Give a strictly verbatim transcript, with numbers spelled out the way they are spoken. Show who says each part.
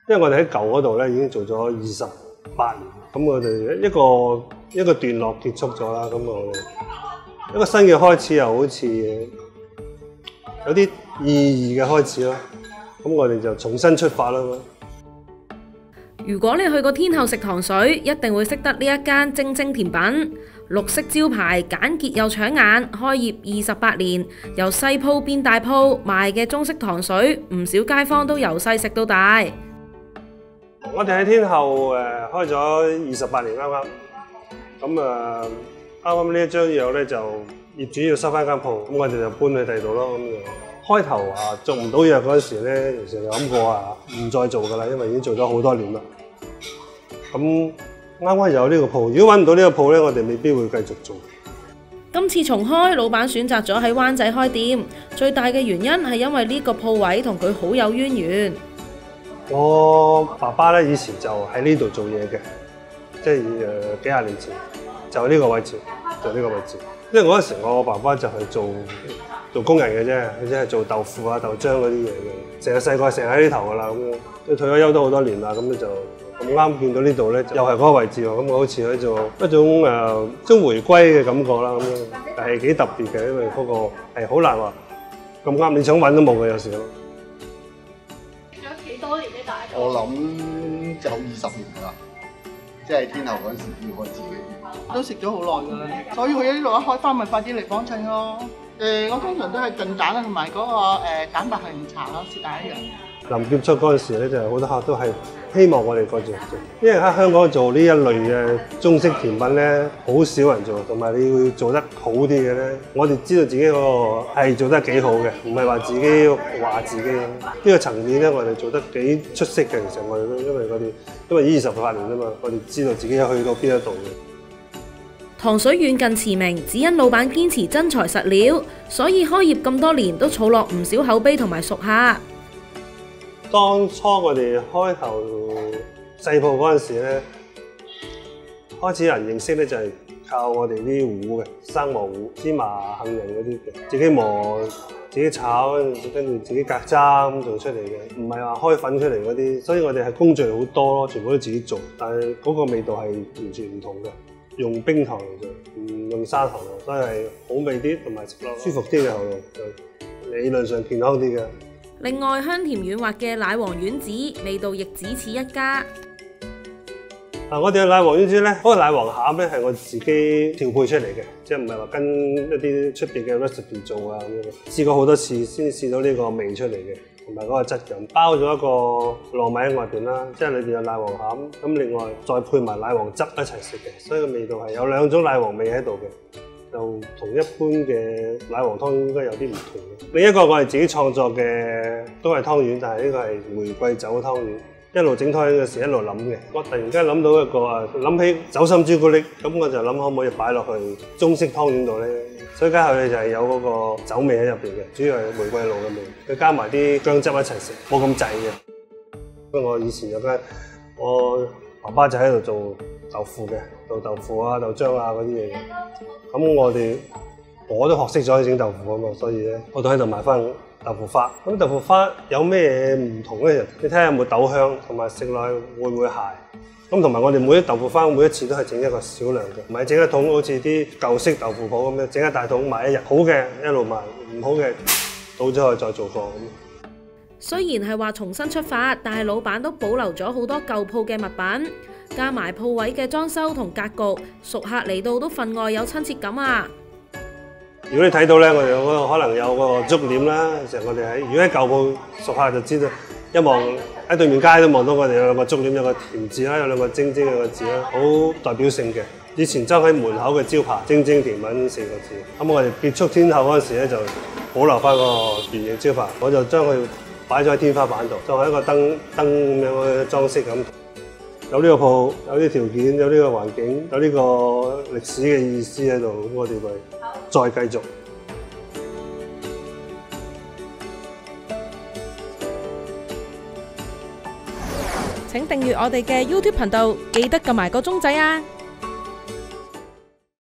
Speaker 1: 因為我哋喺舊嗰度咧已經做咗二十八年，咁我哋一個一個段落結束咗啦，咁我哋一個新嘅開始又好似有啲意義嘅開始咯，咁我哋就重新出發啦。
Speaker 2: 如果你去過天后食糖水，一定會識得呢一間晶晶甜品。綠色招牌，簡潔又搶眼，開業二十八年，由細鋪變大鋪賣嘅中式糖水，唔少街坊都由細食到大。
Speaker 1: 我哋喺天后誒開咗二十八年啱啱，咁啊啱啱呢一張約咧就業主要收翻間鋪，咁我哋就搬去第二度咯。咁就開頭啊做唔到約嗰陣時咧，其實就諗過啊唔再做噶啦，因為已經做咗好多年啦。咁啱啱有呢個鋪，如果揾唔到呢個鋪咧，我哋未必會繼續做。
Speaker 2: 今次重開，老闆選擇咗喺灣仔開店，最大嘅原因係因為呢個鋪位同佢好有淵源。
Speaker 1: 我爸爸咧以前就喺呢度做嘢嘅，即係誒幾廿年前就喺呢個位置做呢個位置。因為嗰陣時我爸爸就係做做工人嘅啫，佢即係做豆腐啊豆漿嗰啲嘢嘅，成個細個成日喺呢頭噶啦咁樣。佢退咗休都好多年啦，咁咧就咁啱見到呢度咧，又係嗰個位置喎，咁我好似喺做一種誒即回歸嘅感覺啦咁樣，但係幾特別嘅，因為嗰個係好難話咁啱你想揾都冇嘅有時咯。
Speaker 3: 我諗有二十年啦，即係天后嗰陣時要我自己
Speaker 4: 都食咗好耐㗎啦，所以佢呢度一開翻咪快啲嚟幫襯咯。誒，我通常都係燉蛋啦，同埋嗰個誒蛋白杏仁茶咯，是但一樣。
Speaker 1: 臨結束嗰陣時咧，就係好多客都係希望我哋繼續做，因為喺香港做呢一類嘅中式甜品咧，好少人做，同埋你要做得好啲嘅咧，我哋知道自己嗰個係做得幾好嘅，唔係話自己話自己呢個層面咧，我哋做得幾出色嘅。其實我哋都因為我哋因為二十八年啊嘛，我哋知道自己去到邊一度嘅。
Speaker 2: 糖水遠近馳名，只因老闆堅持真材實料，所以開業咁多年都儲落唔少口碑同埋熟客。
Speaker 1: 當初我哋開頭細鋪嗰陣時咧，開始有人認識咧就係靠我哋啲糊嘅生磨糊、芝麻、杏仁嗰啲嘅，自己磨、自己炒，跟住自己隔渣咁做出嚟嘅，唔係話開粉出嚟嗰啲。所以我哋係工序好多咯，全部都自己做，但係嗰個味道係完全唔同嘅。用冰糖嚟做，唔用砂糖嚟，所以係好味啲，同埋食落舒服啲嘅喉嚨，就理論上健康啲嘅。
Speaker 2: 另外，香甜軟滑嘅奶黃丸子，味道亦只此一家。
Speaker 1: 嗱，我哋嘅奶黃丸子咧，嗰個奶黃餡咧係我自己調配出嚟嘅，即係唔係話跟一啲出邊嘅 recipe 做啊咁樣。試過好多次先試到呢個味出嚟嘅，同埋嗰個質感。包咗一個糯米喺外邊啦，即係裏邊有奶黃餡，咁另外再配埋奶黃汁一齊食嘅，所以個味道係有兩種奶黃味喺度嘅。就同一般嘅奶黃湯應該有啲唔同嘅。另一個我係自己創作嘅，都係湯圓，但係呢個係玫瑰酒湯圓。一路整湯圓嘅時一路諗嘅，我突然間諗到一個啊，諗起酒心朱古力，咁我就諗可唔可以擺落去中式湯圓度咧？所以加佢就係有嗰個酒味喺入邊嘅，主要係玫瑰露嘅味，佢加埋啲薑汁一齊食，冇咁滯嘅。不過我以前有間，我爸爸就喺度做豆腐嘅，做豆腐啊、豆漿啊嗰啲嘢嘅。咁我哋我都學識咗整豆腐啊嘛，所以咧我都喺度買翻豆腐花。咁豆腐花有咩唔同咧？你睇下有冇豆香，同埋食落去會唔會鹹？咁同埋我哋每一豆腐花每一次都係整一個少量嘅，唔係整一桶好似啲舊式豆腐鋪咁樣整一大桶賣一日，好嘅一路賣，唔好嘅倒咗去再做貨咁。
Speaker 2: 雖然係話重新出發，但係老闆都保留咗好多舊鋪嘅物品，加埋鋪位嘅裝修同格局，熟客嚟到都分外有親切感啊！
Speaker 1: 如果你睇到咧，我哋有個可能有個竹簾啦，成日我哋喺如果喺舊鋪熟客就知道，一望喺對面街都望到我哋有兩個竹簾，有個甜字啦，有兩個晶晶嘅個字啦，好代表性嘅。以前裝喺門口嘅招牌晶晶甜品四個字，咁我哋結束天后嗰陣時咧就保留翻個原形招牌，我就將佢擺咗喺天花板度，作為一個燈燈咁樣嘅裝飾咁。有呢個鋪，有啲條件，有呢個環境，有呢個歷史嘅意思喺度，咁我哋咪再繼續。
Speaker 2: 請訂閱我哋嘅 YouTube 頻道，記得撳埋個鐘仔啊！